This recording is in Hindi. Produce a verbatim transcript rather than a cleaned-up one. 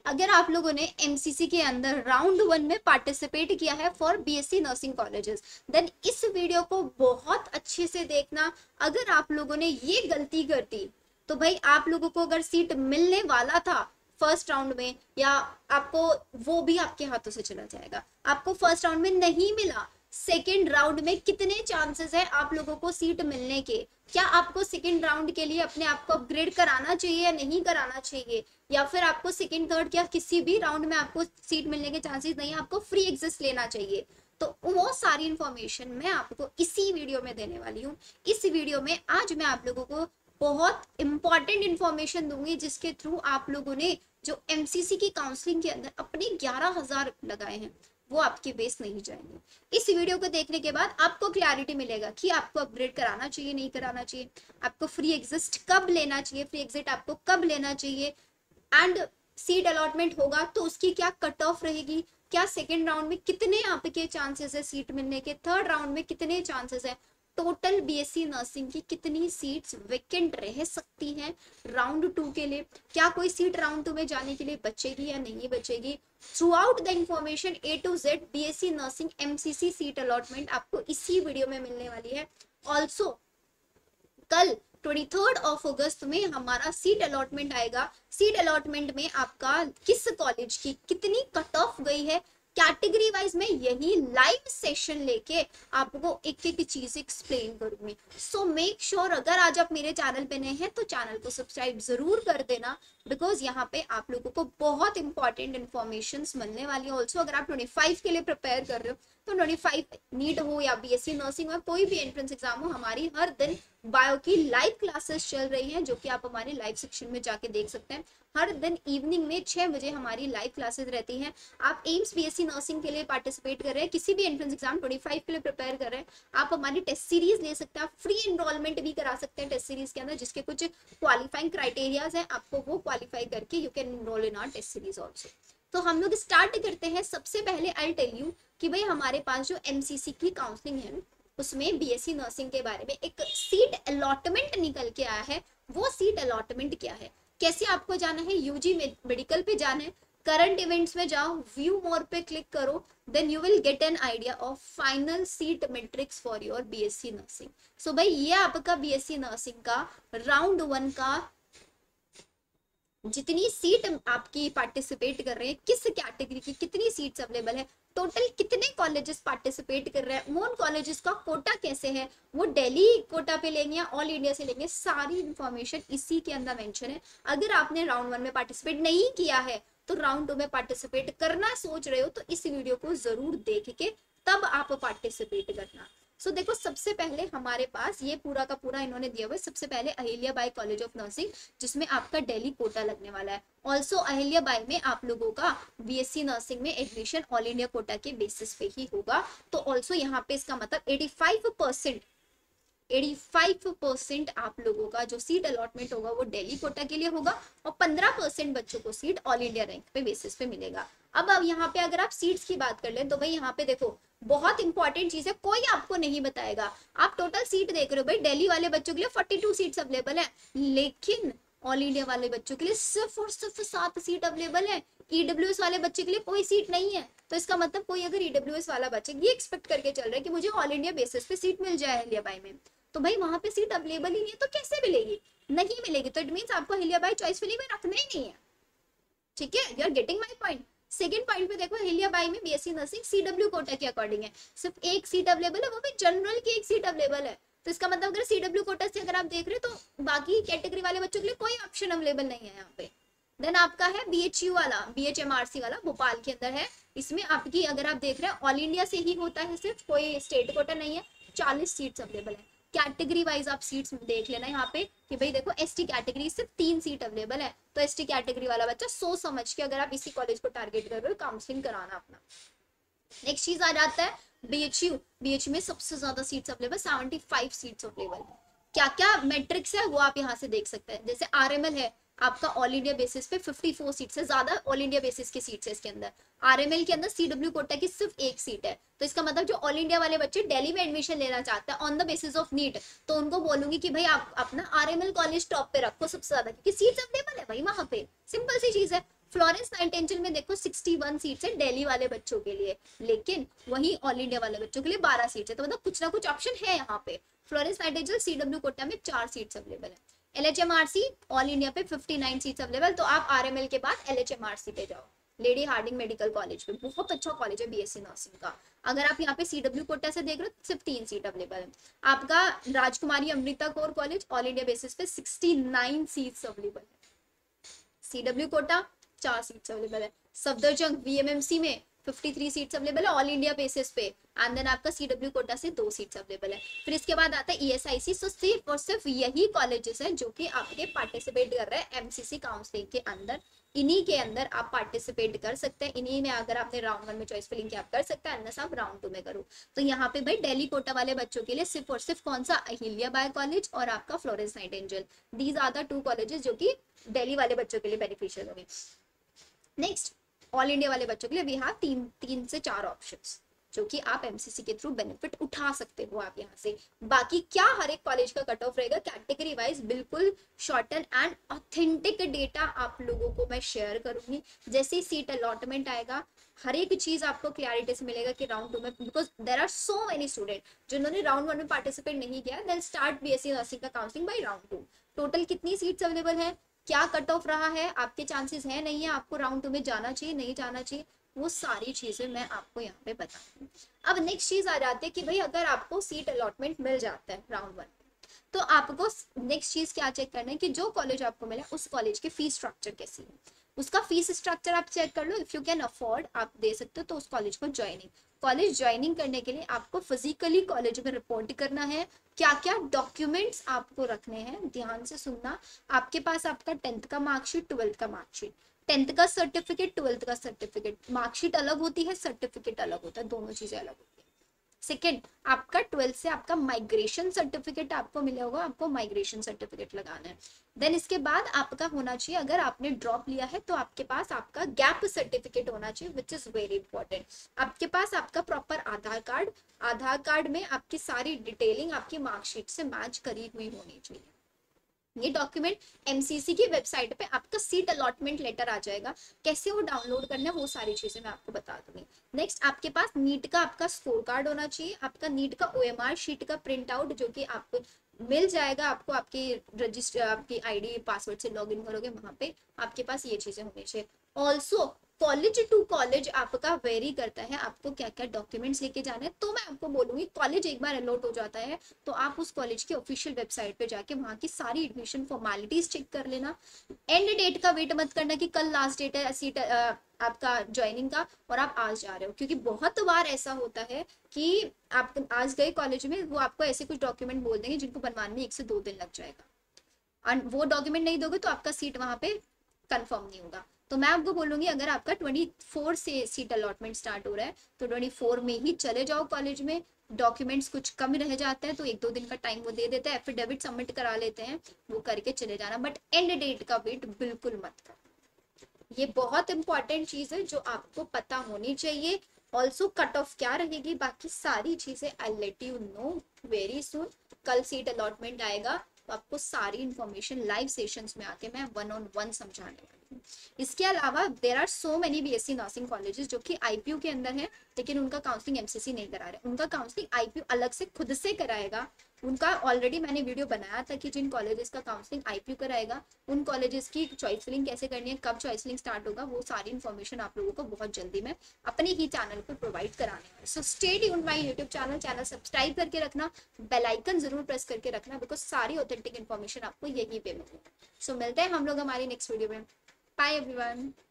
अगर आप लोगों ने एमसीसी के अंदर राउंड वन में पार्टिसिपेट किया है for BSc nursing colleges, then इस वीडियो को बहुत अच्छे से देखना। अगर आप लोगों ने ये गलती कर दी तो भाई आप लोगों को अगर सीट मिलने वाला था फर्स्ट राउंड में, या आपको वो भी आपके हाथों से चला जाएगा। आपको फर्स्ट राउंड में नहीं मिला, सेकेंड राउंड में कितने चांसेस है आप लोगों को सीट मिलने के? क्या आपको सेकेंड राउंड के लिए अपने आप को अपग्रेड कराना चाहिए या नहीं कराना चाहिए, या फिर आपको सेकेंड थर्ड या किसी भी राउंड में आपको सीट मिलने के चांसेस नहीं है, आपको फ्री एग्जिस्ट लेना चाहिए? तो वो सारी इंफॉर्मेशन मैं आपको इसी वीडियो में देने वाली हूँ। इस वीडियो में आज मैं आप लोगों को बहुत इंपॉर्टेंट इंफॉर्मेशन दूंगी, जिसके थ्रू आप लोगों ने जो एमसीसी की काउंसलिंग के अंदर अपने ग्यारह हजार लगाए हैं वो आपके वेस्ट नहीं जाएंगे। इस वीडियो को देखने के बाद आपको क्लैरिटी मिलेगा कि आपको अपग्रेड कराना चाहिए नहीं कराना चाहिए, आपको फ्री एग्जिस्ट कब लेना चाहिए, फ्री एग्जिट आपको कब लेना चाहिए, एंड सीट अलॉटमेंट होगा तो उसकी क्या कट ऑफ रहेगी, क्या सेकेंड राउंड में कितने आपके चांसेस है सीट मिलने के, थर्ड राउंड में कितने चांसेस है, टोटल बीएससी नर्सिंग की कितनी सीट्स वेकेंट रह सकती हैं राउंड टू के लिए, क्या कोई सीट राउंड टू में जाने के लिए बचेगी या नहीं बचेगी। Throughout the information A to Z BSc nursing MCC seat allotment आपको इसी वीडियो में मिलने वाली है। ऑल्सो कल तेईस ऑफ अगस्त में हमारा सीट अलॉटमेंट आएगा। सीट अलॉटमेंट में आपका किस कॉलेज की कितनी कट ऑफ गई है, कैटेगरी वाइज में यही लाइव सेशन लेके आपको एक एक चीज एक्सप्लेन करूंगी। सो मेक श्योर अगर आज आप मेरे चैनल पे नए हैं तो चैनल को सब्सक्राइब जरूर कर देना, बिकॉज यहाँ पे आप लोगों को बहुत इंपॉर्टेंट इन्फॉर्मेशन मिलने वाली है। ऑल्सो अगर आप पच्चीस के लिए प्रिपेयर कर रहे हो तो पच्चीस नीट हो या बीएससी नर्सिंग हो, कोई भी एंट्रेंस एग्जाम हो, हमारी हर दिन बायो की लाइव क्लासेस चल रही हैं, जो कि आप हमारे लाइव सेक्शन में जाके देख सकते हैं। हर दिन इवनिंग में छह बजे हमारी लाइव क्लासेस रहती हैं। आप एम्स बीएससी नर्सिंग के लिए पार्टिसिपेट कर रहे हैं, किसी भी एंट्रेंस एग्जाम पच्चीस के लिए प्रिपेयर कर रहे हैं, आप हमारी टेस्ट सीरीज ले सकते हैं, आप फ्री एनरोलमेंट भी करा सकते हैं टेस्ट सीरीज के अंदर, जिसके कुछ क्वालिफाइंग क्राइटेरियाज हैं, आपको वो क्वालिफाई करके you can enroll in our test series also. तो हम लोग स्टार्ट करते हैं। सबसे पहले आई टेल यू कि भाई हमारे पास जो एमसीसी की काउंसलिंग है उसमें बीएससी नर्सिंग के बारे में एक सीट अलॉटमेंट निकल के आया है। वो सीट अलॉटमेंट क्या है, कैसे आपको जाना है, यूजी मेडिकल पे जाना है, करंट इवेंट्स में जाओ, व्यू मोर पे क्लिक करो, then you will get an idea of final seat matrix for your BSc nursing. So भाई ये आपका बीएससी नर्सिंग का राउंड वन का जितनी सीट आपकी पार्टिसिपेट कर रहे हैं, किस कैटेगरी की कितनी सीट्स अवेलेबल है, टोटल कितने कॉलेजेस पार्टिसिपेट कर रहे हैं, उन कॉलेजेस का कोटा कैसे है, वो दिल्ली कोटा पे लेंगे या ऑल इंडिया से लेंगे, सारी इंफॉर्मेशन इसी के अंदर मेंशन है। अगर आपने राउंड वन में पार्टिसिपेट नहीं किया है तो राउंड टू में पार्टिसिपेट करना सोच रहे हो तो इस वीडियो को जरूर देख के तब आप पार्टिसिपेट करना। सो so, देखो सबसे पहले हमारे पास ये पूरा का पूरा इन्होंने दिया हुआ है। सबसे पहले Ahilya Bai college of nursing, जिसमें आपका दिल्ली कोटा लगने वाला है। ऑल्सो अहिल्या बाई में आप लोगों का बीएससी नर्सिंग में एडमिशन ऑल इंडिया कोटा के बेसिस पे ही होगा। तो ऑल्सो यहाँ पे इसका मतलब पचासी परसेंट पचासी परसेंट आप लोगों का जो सीट अलॉटमेंट होगा वो दिल्ली कोटा के लिए होगा, और पंद्रह परसेंट बच्चों को सीट ऑल इंडिया रैंक पे बेसिस पे मिलेगा। अब अब यहाँ पे अगर आप सीट्स की बात कर ले तो भाई यहाँ पे देखो बहुत इंपॉर्टेंट चीज है, कोई आपको नहीं बताएगा। आप टोटल सीट देख रहे हो भाई, दिल्ली वाले बच्चों के लिए बयालीस सीट्स अवेलेबल है, लेकिन ऑल इंडिया वाले बच्चों के लिए सिर्फ और सिर्फ सात सीट अवेलेबल है। ईडब्ल्यूएस वाले बच्चे के लिए कोई सीट नहीं है। तो इसका मतलब कोई अगर ईडब्ल्यूएस वाला बच्चा ये एक्सपेक्ट करके चल रहा है कि मुझे ऑल इंडिया बेसिस पे सीट मिल जाए अहिल्या बाई में, तो भाई वहां पे सीट अवेलेबल ही नहीं है तो कैसे मिलेगी, नहीं मिलेगी। तो इट मींस आपको अहिल्या बाई चॉइस फिलिंग में रखना ही नहीं है। ठीक है, you are getting my point. Second point पे देखो, अहिल्या बाई में बीएससी नर्सिंग सीडब्ल्यू कोटा के अकॉर्डिंग है, सिर्फ एक सीट अवेलेबल है, वो भी जनरल की एक सीट अवेलेबल है। तो इसका मतलब अगर सीडब्ल्यू कोटा से अगर आप देख रहे हो तो बाकी कैटेगरी वाले बच्चों के लिए कोई ऑप्शन अवेलेबल नहीं है यहाँ पे। देन आपका है बीएचयू वाला, बीएचएमआरसी वाला भोपाल के अंदर है। इसमें आपकी अगर आप देख रहे हैं ऑल इंडिया से ही होता है, सिर्फ कोई स्टेट कोटा नहीं है। चालीस सीट्स अवेलेबल है। कैटेगरी वाइज आप सीट्स देख लेना यहाँ पे कि भाई देखो एसटी कैटेगरी सिर्फ तीन सीट अवेलेबल है। तो एसटी कैटेगरी वाला बच्चा सोच समझ के अगर आप इसी कॉलेज को टारगेट कर रहे हो काउंसलिंग कराना अपना। नेक्स्ट चीज आ जाता है बीएचयू। बीएचयू में सबसे ज्यादा सीट्स अवेलेबल, पचहत्तर सीट्स अवेलेबल। क्या क्या मैट्रिक्स है वो आप यहाँ से देख सकते हैं। जैसे आरएमएल है आपका ऑल इंडिया बेसिस पे चौवन सीट्स है, ज्यादा ऑल इंडिया बेसिस की सीट्स है इसके अंदर। आरएमएल के अंदर सीडब्ल्यू कोटा की सिर्फ एक सीट है। तो इसका मतलब जो ऑल इंडिया वाले बच्चे दिल्ली में एडमिशन लेना चाहते हैं on the basis of NEET, तो उनको बोलूंगी कि भाई आप अपना आरएमएल कॉलेज टॉप पे रखो सबसे ज्यादा, क्योंकि सीट्स अवेलेबल है भाई वहां पे। सिंपल सी चीज है। फ्लोरेंस नाइटिंगेल में देखो इकसठ सीट्स है दिल्ली वाले बच्चों के लिए, लेकिन वही ऑल इंडिया वाले बच्चों के लिए बारह सीट्स है, तो मतलब कुछ ना कुछ ऑप्शन है यहाँ पे। फ्लोरेंस नाइटिंगेल सीडब्ल्यू कोटा में चार सीट्स अवेलेबल है। एलएचएमआरसी ऑल इंडिया पे उनसठ सीट्स अवेलेबल, तो आप आरएमएल के बाद एलएचएमआरसी पे जाओ, लेडी हार्डिंग मेडिकल कॉलेज पे, बहुत अच्छा कॉलेज है बीएससी नर्सिंग का। अगर आप यहाँ पे सीडब्ल्यू कोटा से देख रहे हो तो सिर्फ तीन सीट अवेलेबल है। आपका Rajkumari Amrita Kaur college all India basis पे उनहत्तर सीट्स अवेलेबल है। सीडब्ल्यू कोटा चार सीट्स अवेलेबल है। सफदरजंग वीएमएमसी में तिरेपन सीट्स अवेलेबल है ऑल इंडिया बेसिस पे, एंड देन आपका सीडब्ल्यू कोटा से दो सीट्स अवेलेबल है। फिर इसके बाद आता है ईएसआईसी। सो सिर्फ और सिर्फ यही कॉलेजेस हैं जो कि आपके पार्टिसिपेट कर रहे हैं एमसीसी काउंसलिंग के अंदर, इन्हीं के अंदर आप पार्टिसिपेट कर सकते हैं। इन्हीं में अगर आपने राउंड वन में चॉइस फिलिंग किया आप कर सकते हैं, अन्यथा आप राउंड टू में करो। तो यहाँ पे भाई दिल्ली कोटा वाले बच्चों के लिए सिर्फ और सिर्फ कौन सा, अहिल्या बाई कॉलेज और आपका Florence Nightingale, these are the two colleges जो कि दिल्ली वाले बच्चों के लिए बेनिफिशियल होंगे। नेक्स्ट ऑल इंडिया वाले बच्चों के लिए वी हैव तीन तीन से चार ऑप्शंस जो कि आप एमसीसी के थ्रू बेनिफिट उठा सकते हो आप यहाँ से। बाकी क्या हर एक कॉलेज का कट ऑफ रहेगा कैटेगरी वाइज, बिल्कुल शॉर्टन एंड ऑथेंटिक डेटा आप लोगों को मैं शेयर करूंगी। जैसे ही सीट अलॉटमेंट आएगा हर एक चीज आपको क्लैरिटी से मिलेगा कि राउंड टू में, because there are so many student जिन्होंने राउंड वन में पार्टिसिपेट नहीं किया, देन स्टार्ट बीएससी नर्सिंग का counselling by round two. Total कितनी सीट्स अवेलेबल है, क्या कट ऑफ रहा है, आपके चांसेस है नहीं है, आपको राउंड टू में जाना चाहिए नहीं जाना चाहिए, वो सारी चीजें मैं आपको यहाँ पे बताऊंगी। अब नेक्स्ट चीज आ जाती है कि भाई अगर आपको सीट अलॉटमेंट मिल जाता है राउंड वन, तो आपको नेक्स्ट चीज क्या चेक करना है कि जो कॉलेज आपको मिला उस कॉलेज की फीस स्ट्रक्चर कैसी है। उसका फीस स्ट्रक्चर आप चेक कर लो, इफ यू कैन अफोर्ड आप दे सकते हो तो उस कॉलेज को ज्वाइनिंग। कॉलेज ज्वाइनिंग करने के लिए आपको फिजिकली कॉलेज में रिपोर्ट करना है, क्या क्या डॉक्यूमेंट्स आपको रखने हैं, ध्यान से सुनना। आपके पास आपका टेंथ का मार्कशीट, ट्वेल्थ का मार्कशीट, टेंथ का सर्टिफिकेट, ट्वेल्थ का सर्टिफिकेट, मार्कशीट अलग होती है, सर्टिफिकेट अलग होता है, दोनों चीजें अलग होती है। सेकेंड, आपका ट्वेल्थ से आपका माइग्रेशन सर्टिफिकेट आपको मिला होगा, आपको माइग्रेशन सर्टिफिकेट लगाना है। देन इसके बाद आपका होना चाहिए, अगर आपने ड्रॉप लिया है तो आपके पास आपका गैप सर्टिफिकेट होना चाहिए, विच इज वेरी इंपॉर्टेंट। आपके पास आपका proper Aadhaar card, Aadhaar card में आपकी सारी डिटेलिंग आपकी मार्कशीट से मैच करी हुई होनी चाहिए। ये डॉक्यूमेंट एमसीसी की वेबसाइट पे आपका सीट अलॉटमेंट लेटर आ जाएगा, कैसे वो डाउनलोड करना है वो सारी चीजें मैं आपको बता दूंगी। नेक्स्ट, आपके पास नीट का आपका स्कोर कार्ड होना चाहिए, आपका नीट का ओएमआर शीट का प्रिंट आउट जो कि आपको मिल जाएगा, आपको आपकी रजिस्टर आपकी आईडी पासवर्ड से लॉगिन करोगे वहां पे आपके पास ये चीजें होनी चाहिए। ऑल्सो कॉलेज टू कॉलेज आपका वेरी करता है आपको क्या क्या डॉक्यूमेंट्स लेके जाना है, तो मैं आपको बोलूंगी कॉलेज एक बार अलॉट हो जाता है तो आप उस कॉलेज के ऑफिशियल वेबसाइट पे जाके वहां की सारी एडमिशन फॉर्मेलिटीज चेक कर लेना। एंड डेट का वेट मत करना कि कल लास्ट डेट है सीट आपका ज्वाइनिंग का और आप आज जा रहे हो, क्योंकि बहुत बार ऐसा होता है कि आप आज गए कॉलेज में, वो आपको ऐसे कुछ डॉक्यूमेंट बोल देंगे जिनको बनवाने में एक से दो दिन लग जाएगा, और वो डॉक्यूमेंट नहीं दोगे तो आपका सीट वहां पे कंफर्म नहीं होगा। तो मैं आपको बोलूंगी अगर आपका चौबीस से सीट अलॉटमेंट स्टार्ट हो रहा है तो चौबीस में ही चले जाओ कॉलेज में। डॉक्यूमेंट्स कुछ कम रह जाता है तो एक दो दिन का टाइम वो दे देता है, एफिडेविट सबमिट करा लेते हैं, वो करके चले जाना, बट एंड डेट का वेट बिल्कुल मत करो। ये बहुत इंपॉर्टेंट चीज है जो आपको पता होनी चाहिए। ऑल्सो कट ऑफ क्या रहेगी, बाकी सारी चीजें I let you know very soon. कल सीट अलॉटमेंट आएगा तो आपको सारी इंफॉर्मेशन लाइव सेशंस में आके मैं वन ऑन वन समझाने वाली हूँ। इसके अलावा there are so many BSc nursing colleges जो कि आईपीयू के अंदर है, लेकिन उनका काउंसलिंग एमसीसी नहीं करा रहे, उनका काउंसलिंग आईपीयू अलग से खुद से कराएगा। उनका ऑलरेडी मैंने वीडियो बनाया था कि जिन कॉलेजेस का काउंसलिंग आईपीयू कराएगा उन कॉलेजेस की चॉइस फिलिंग कैसे करनी है, कब चॉइस फिलिंग स्टार्ट होगा, वो सारी इन्फॉर्मेशन आप लोगों को बहुत जल्दी मैं अपने ही चैनल पर प्रोवाइड कराने वाली। So stay tuned my YouTube channel channel subscribe करके रखना, बेल आइकन जरूर प्रेस करके रखना, बिकॉज सारी ऑथेंटिक इन्फॉर्मेशन आपको यहीं पे मिलेगी। सो मिलते हैं हम लोग हमारी नेक्स्ट वीडियो में। Bye everyone.